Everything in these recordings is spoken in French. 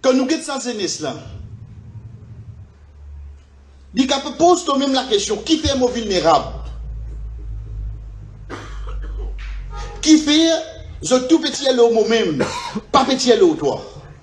quand nous guettons sans jeunesse là, il pose toi-même la question, qui fait mon vulnérable? Qui fait je tout petit l'eau moi-même, pas petit l'eau toi.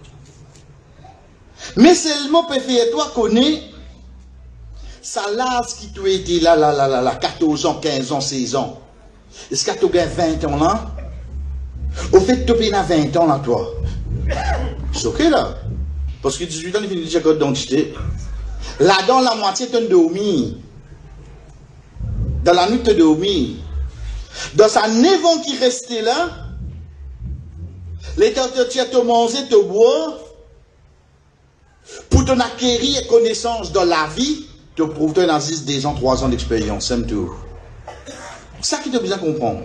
Mais seulement peut faire toi connaître ça l'âge qui t'a été là, 14 ans, 15 ans, 16 ans. Est-ce que tu as 20 ans là? Au fait, tu as 20 ans là, toi. C'est ok là. Parce que 18 ans, il finit déjà code d'identité. Là, dans la moitié, tu as dormi. Dans la nuit, tu as dormi. Dans sa 9 ans qui restait là, les temps tu as mangé, te boire, pour te acquérir connaissance dans la vie, tu prouves que tu as 2 ans, 3 ans d'expérience, c'est tout. C'est ça qui te besoin comprendre.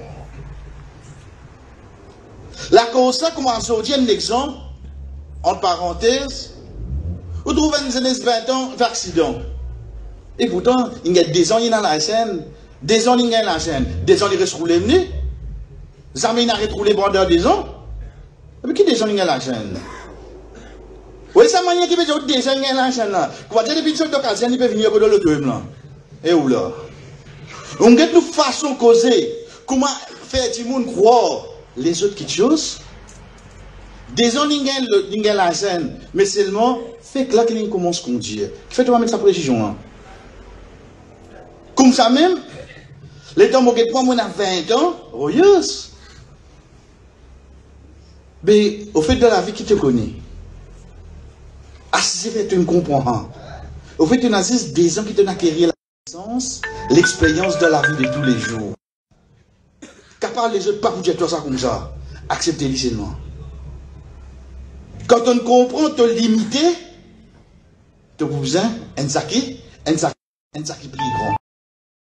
La cause, ça, comme on dit un exemple, entre parenthèses, vous trouvez une jeunesse 20 ans d'accident. Et pourtant, il y a 2 ans, il y a la chaîne, 2 ans, il y a la chaîne, 2 ans, il reste roulé venu, jamais il a retroulé pendant 2 ans. Et puis, qui 2 ans, il y a la chaîne? Oui, ça m'a dit qu'il y a 2 ans, il y a la chaîne là. Quand il y a des petites occasions, il peut venir pour le deuxième là. Et où là? On a une façon de causer. Comment faire du monde croire les autres petites choses? Des gens qui ont la scène, mais seulement, fait que là qu'ils commencent à conduire. Faites-moi mettre sa précision. Hein. Comme ça même, les temps où on a 20 ans, oh yes. Mais au fait de la vie qui te connaît, assez fait tu me comprends. Au fait, tu as des gens qui te acquérir la connaissance, l'expérience de la vie de tous les jours. Capable les autres, pas pour dire toi ça comme ça. Acceptez-le seulement. Quand on comprend te limiter, tu as besoin d'un sac plus grand.